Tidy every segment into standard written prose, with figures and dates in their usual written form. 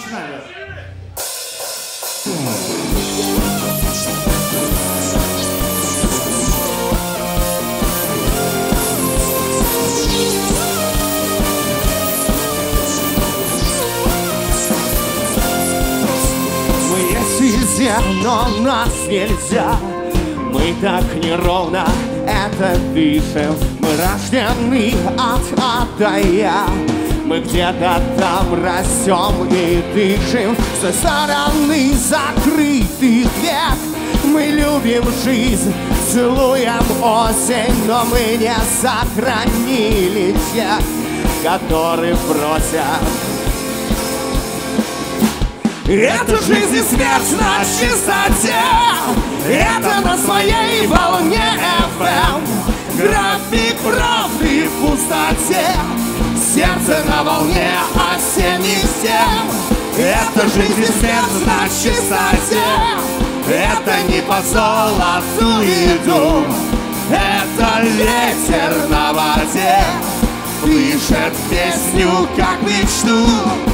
начинаем. Мы есть везде, но нас нельзя. Мы так неровно это дышим. Мы рождены от ада я. Мы где-то там растем и дышим. С той стороны закрытых век. Мы любим жизнь, целуем осень, но мы не сохранили тех, которые просят. Это жизнь и смерть на чистоте. Это на своей волне FM. График правды в пустоте. Сердце на волне осенних стен. Это жизнь и смерть на чистоте. Это не по золоту иду. Это ветер на воде. Пишет песню, как мечту.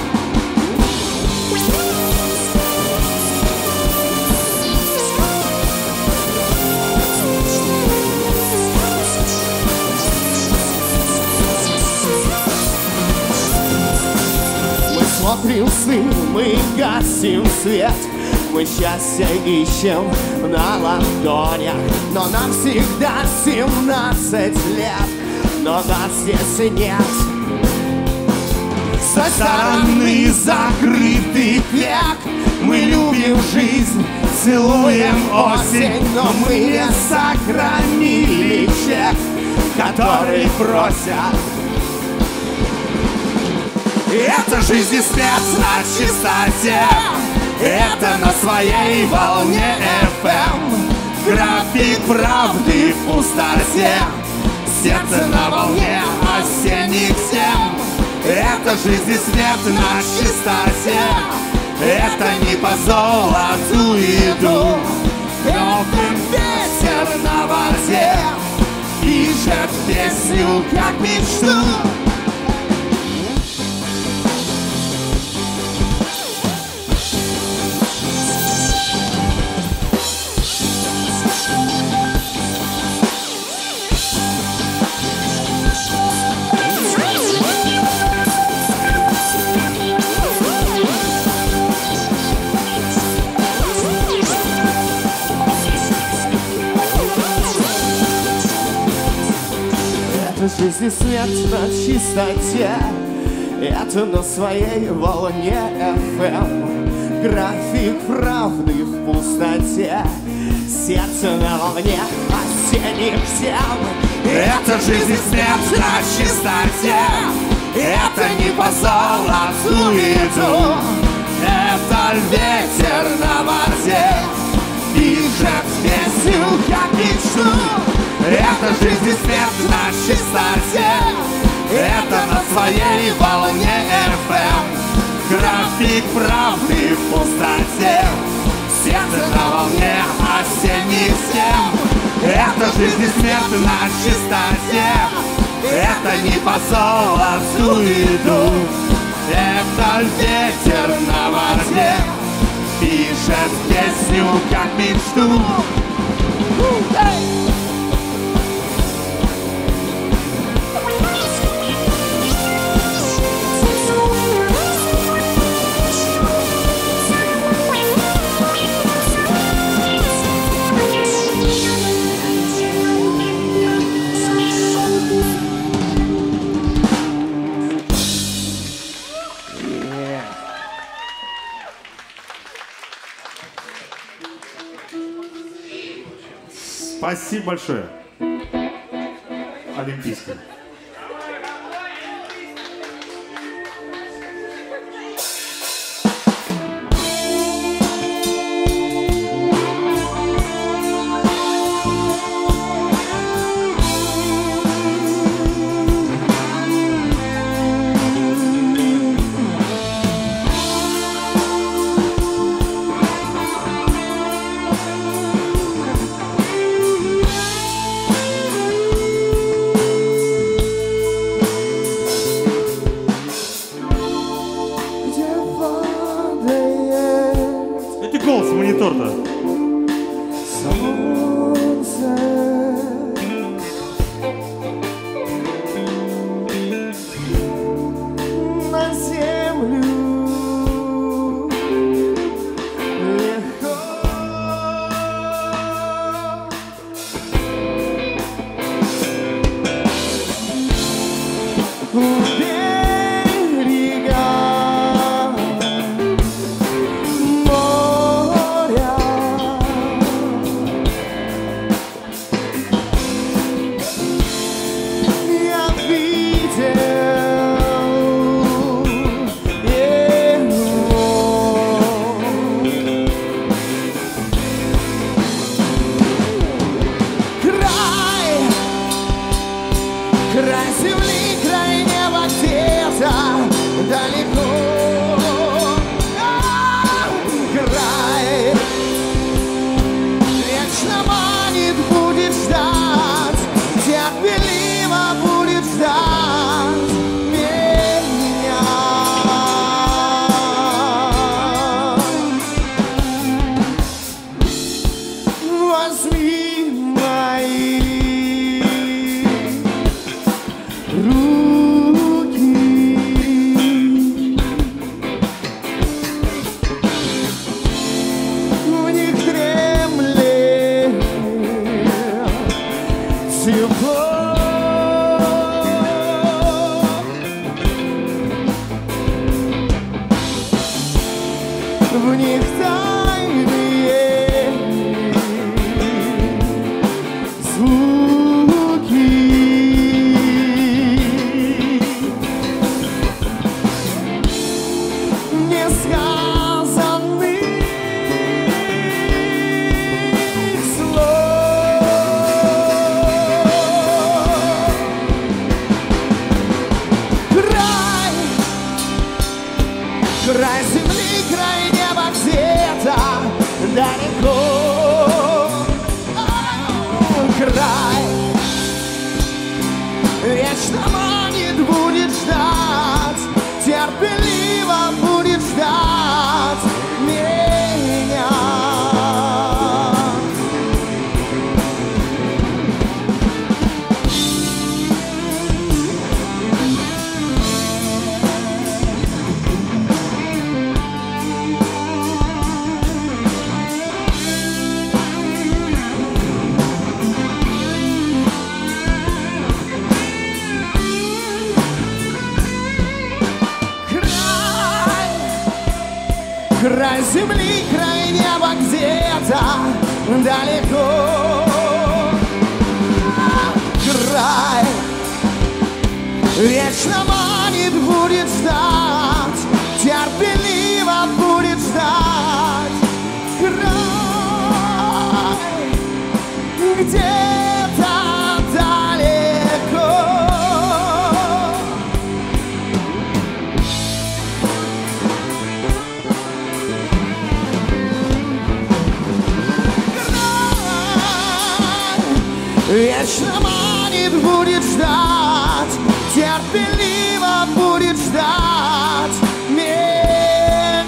Смотрим сны, мы гасим свет. Мы счастье ищем на ладонях. Но нам всегда 17 лет. Но нас здесь нет. С той стороны закрытых век. Мы любим жизнь, целуем осень. Но мы не сохранили чек, который просят. Это жизнь и смерть на чистоте. Это на своей волне FM. График правды в пустоте. Сердце на волне осенних тем. Это жизнь и смерть на чистоте. Это не по золоту иду. Новый ветер на воде. Пишет песню, как мечту. Жизнь и смерть на чистоте. Это на своей волне FM. График правды в пустоте. Сердце на волне осенних тем. Это жизнь и смерть на чистоте. Это не по золоту иду. Это ветер на воде. Пишет песню, как мечту. Это жизнь и смерть на чистоте. Это на своей волне FM. График правды в пустоте. Сердце на волне осенних тем. Это жизнь и смерть на чистоте. Это не по золоту иду. Это ветер на воде. Пишет песню, как мечту. Спасибо большое. Олимпийский. полз монитор-то? Солнце на землю легко. У берега моря я видел его. Край земли, край неба где-то далеко. Край вечно манит, будет ждать, терпеливо будет ждать меня. Возьми мои руки, в них дремлет тепло. В них тайные звуки. Несказанных слов. Край земли, край неба где-то далеко. Край вечно манит, будет ждать, терпеливо будет ждать меня. Край земли, край неба где-то далеко. Край вечно манит, будет ждать, терпеливо будет ждать. Край где-то далеко. Вечно манит, будет ждать, терпеливо будет ждать меня.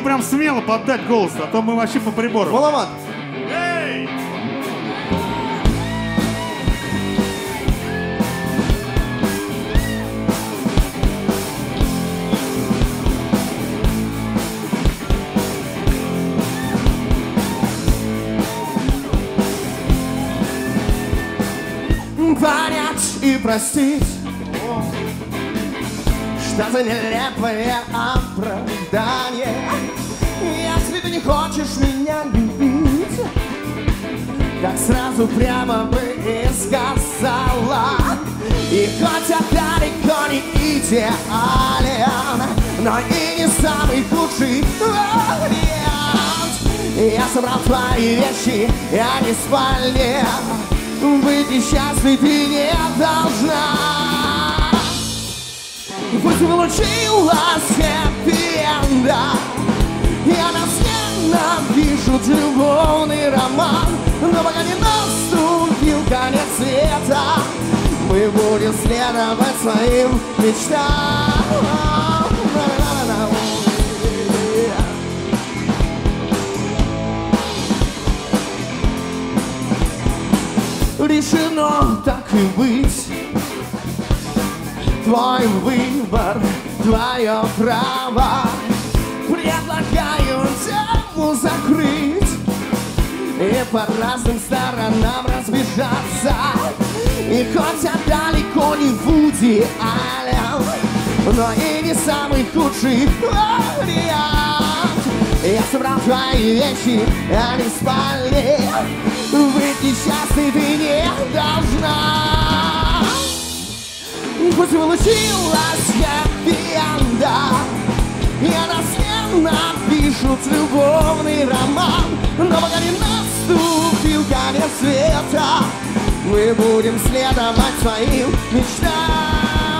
прям смело поддать голос, а то мы вообще по прибору. Маловато. Эй! Понять и простить, что за нелепое оправдание. Если ты не хочешь меня любить, так сразу прямо бы и сказала. И хоть я далеко не идеален, но и не самый худший вариант. Я собрал твои вещи, я не в спальне. Быть несчастной ты не должна. Пусть получилось хэппи-энда, я нас ненавижу, любовный роман. Но пока не наступил конец света, мы будем следовать своим мечтам. Решено так и быть. Твой выбор, твое право. Предлагаю тему закрыть и по разным сторонам разбежаться. И хоть я далеко не Вуди Аллен, но и не самый худший вариант. Я собрал твои вещи, а не спали. Быть несчастной ты не должна. Пусть получилось хэппи-энда, я нас ненавижу, любовный роман. Но пока не наступил конец света, мы будем следовать своим мечтам.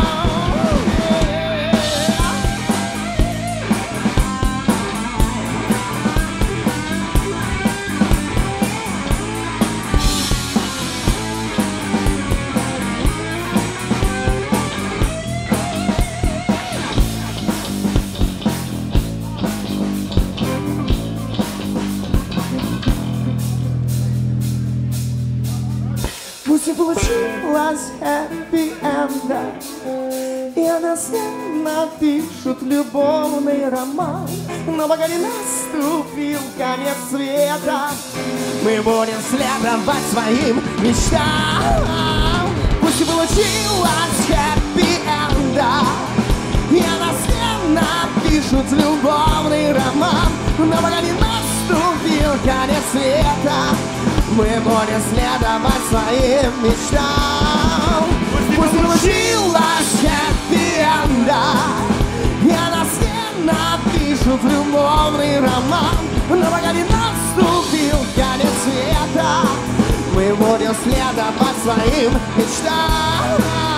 Пусть и получилось хэппи-энда, и нас ненавижут, любовный роман. Но пока не наступил конец света, мы будем следовать своим мечтам. Пусть и получилось хэппи-энда, и нас ненавижут, любовный роман. Но пока не наступил конец света, мы будем следовать своим мечтам. Пусть получилось хэппи-энда, я нас ненавижу, любовный роман. Но пока не наступил конец света, мы будем следовать своим мечтам.